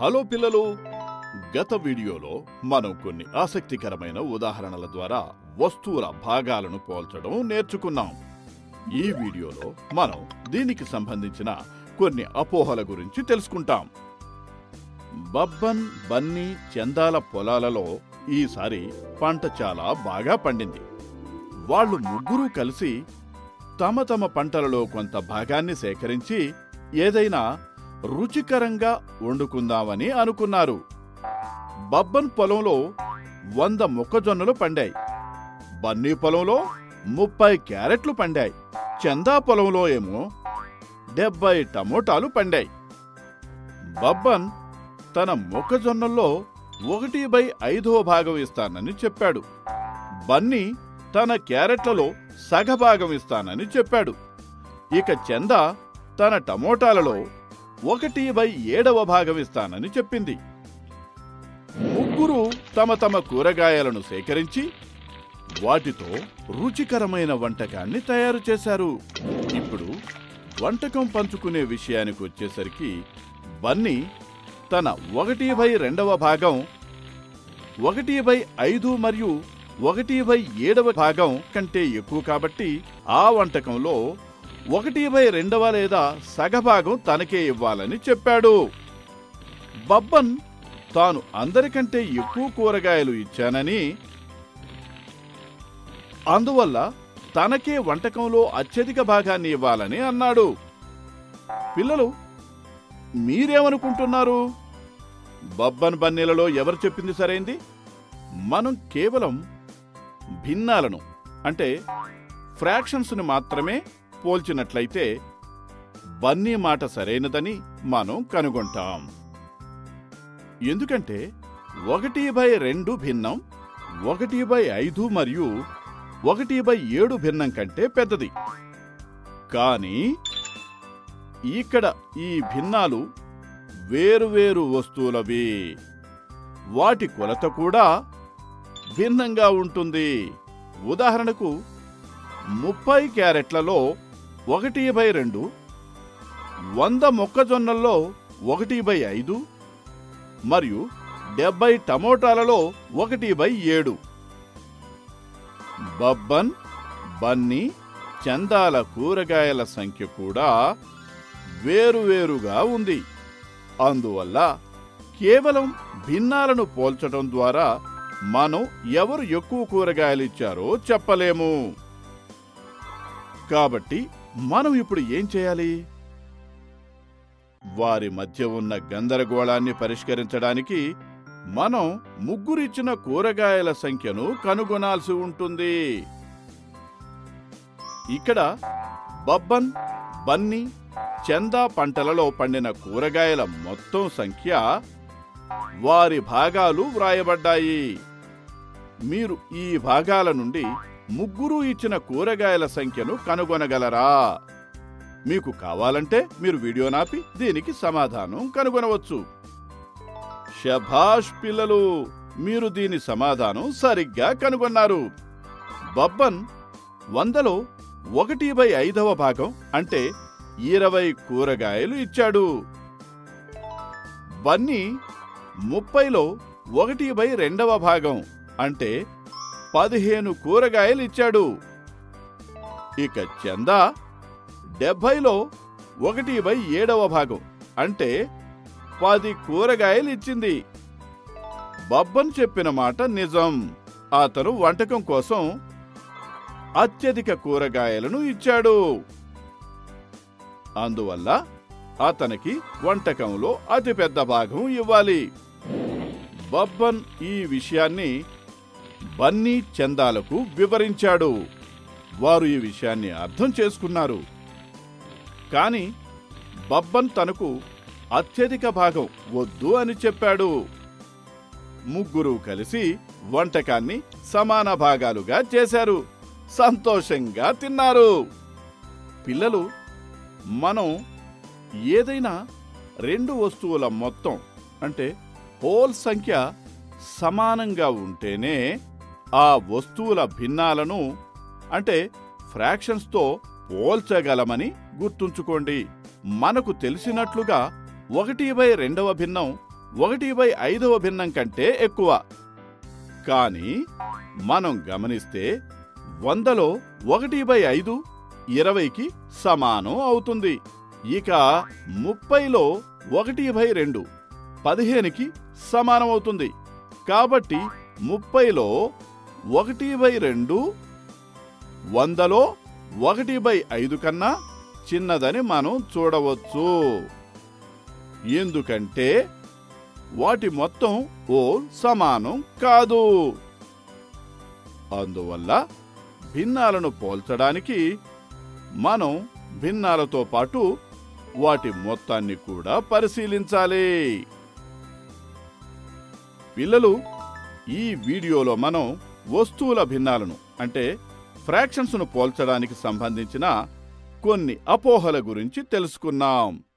Hello పిల్లలు, గత వీడియోలో మనం కొన్ని ఆసక్తికరమైన ఉదాహరణల ద్వారా వస్తువుల భాగాలను పోల్చడం నేర్చుకున్నాం. ఈ వీడియోలో మనం దీనికి సంబంధించిన కొన్ని అపోహల గురించి తెలుసుకుంటాం. బబ్బన్, బన్నీ, చందాల పొలాలలో ఈసారి పంట చాలా బాగా పండింది. వాళ్ళు ముగ్గురు కలిసి తమ తమ పంటలలో కొంత భాగాన్ని సేకరించి ఏదైనా రుచికరంగా వండుకుందామని అనుకున్నారు. బబ్బన్ పొలంలో 100 మొక్కజొన్నలు పండాయి. బన్నీ పొలంలో 30 క్యారెట్లు పండాయి. చందా పొలంలో ఏమో 70 టమోటాలు పండాయి. బబ్బన్ తన మొక్కజొన్నల్లో 1/5 భాగం ఇస్తానని చెప్పాడు. బన్నీ తన క్యారెట్లలో సగభాగం ఇస్తానని చెప్పాడు. ఇక చందా తన టమోటాలలో 1/7 భాగం ఇస్తానని చెప్పింది. ముగ్గురు తమ తమ కూరగాయలను సేకరించి వాటితో రుచికరమైన వంటకాన్ని తయారు చేశారు. ఇప్పుడు వంటకం పంచుకునే విషయానికి వచ్చేసరికి బన్నీ తన 1/2 భాగం 1/5 మరియు 1/7 భాగం కంటే ఎక్కువ కాబట్టి ఆ వంటకంలో 1/2 లేదా సగభాగం తనకే ఇవ్వాలని చెప్పాడు. బబ్బన్ తాను అందరికంటే ఎక్కువ కూరగాయలు ఇచ్చానని, అందువల్ల తనకే వంటకంలో అత్యధిక భాగాన్ని ఇవ్వాలని అన్నాడు. పిల్లలు, మీరేమనుకుంటున్నారు? బబ్బన్, బన్నీలలో ఎవరు చెప్పింది సరైంది? మనం కేవలం భిన్నాలను అంటే ఫ్రాక్షన్స్ని మాత్రమే పోల్చినట్లయితే బన్నీ మాట సరైనదని మనం కనుగొంటాం. ఎందుకంటే 1/2 భిన్నం 1/5 మరియు 1/7 భిన్నం కంటే పెద్దది. కానీ ఇక్కడ ఈ భిన్నాలు వేరువేరు వస్తువులవి. వాటి కొలత కూడా భిన్నంగా ఉంటుంది. ఉదాహరణకు 30 క్యారెట్లలో 1/2, 100 మొక్కజొన్నల్లో 1/5 మరియు 70 టమోటాలలో 1/7. బబ్బన్, బన్నీ, చందాల కూరగాయల సంఖ్య కూడా వేరువేరుగా ఉంది. అందువల్ల కేవలం భిన్నాలను పోల్చడం ద్వారా మనం ఎవరు ఎక్కువ కూరగాయలు ఇచ్చారో చెప్పలేము. కాబట్టి మనం ఇప్పుడు ఏం చేయాలి? వారి మధ్య ఉన్న గందరగోళాన్ని పరిష్కరించడానికి మనం ముగ్గురిచ్చిన కూరగాయల సంఖ్యను కనుగొనాల్సి ఉంటుంది. ఇక్కడ బబ్బన్, బన్నీ, చందా పంటలలో పండిన కూరగాయల మొత్తం సంఖ్య, వారి భాగాలు వ్రాయబడ్డాయి. మీరు ఈ భాగాల నుండి ముగ్గురు ఇచ్చిన కూరగాయల సంఖ్యను కనుగొనగలరా? మీకు కావాలంటే మీరు వీడియో నాపి దీనికి సమాధానం కనుగొనవచ్చు. శభాష్ పిల్లలు, మీరు దీని సమాధానం సరిగ్గా కనుగొన్నారు. బబ్బన్ 100లో 1/5 భాగం అంటే 20 కూరగాయలు ఇచ్చాడు. బన్నీ 30లో 1/2 భాగం అంటే 15 కూరగాయలు ఇచ్చాడు. ఇక చందా 70లో 1/7 భాగం అంటే 10 కూరగాయలు ఇచ్చింది. బబ్బన్ చెప్పిన మాట నిజం. అతను వంటకం కోసం అత్యధిక కూరగాయలను ఇచ్చాడు. అందువల్ల అతనికి వంటకంలో అతిపెద్ద భాగం ఇవ్వాలి. బబ్బన్ ఈ విషయాన్ని బన్నీ, చందాలకు వివరించాడు. వారు ఈ విషయాన్ని అర్థం చేసుకున్నారు. కానీ బబ్బన్ తనకు అత్యధిక భాగం వద్దు అని చెప్పాడు. ముగ్గురు కలిసి వంటకాన్ని సమాన భాగాలుగా చేశారు. సంతోషంగా తిన్నారు. పిల్లలు, మనం ఏదైనా 2 వస్తువుల మొత్తం అంటే హోల్ సంఖ్య సమానంగా ఉంటేనే ఆ వస్తువుల భిన్నాలను అంటే ఫ్రాక్షన్స్తో పోల్చగలమని గుర్తుంచుకోండి. మనకు తెలిసినట్లుగా 1/2 భిన్నం 1/5వ భిన్నం కంటే ఎక్కువ. కానీ మనం గమనిస్తే 100లో 1/5 20కి సమానం అవుతుంది. ఇక 30లో 1/2 15కి సమానం అవుతుంది. కాబట్టి 30లో 1/2 100లో 1/5 కన్నా చిన్నదని మనం చూడవచ్చు. ఎందుకంటే వాటి మొత్తం సమానం కాదు. అందువల్ల భిన్నాలను పోల్చడానికి మనం భిన్నాలతో పాటు వాటి మొత్తాన్ని కూడా పరిశీలించాలి. పిల్లలు, ఈ వీడియోలో మనం వస్తువుల భిన్నాలను అంటే ఫ్రాక్షన్స్ ను పోల్చడానికి సంబంధించిన కొన్ని అపోహల గురించి తెలుసుకున్నాం.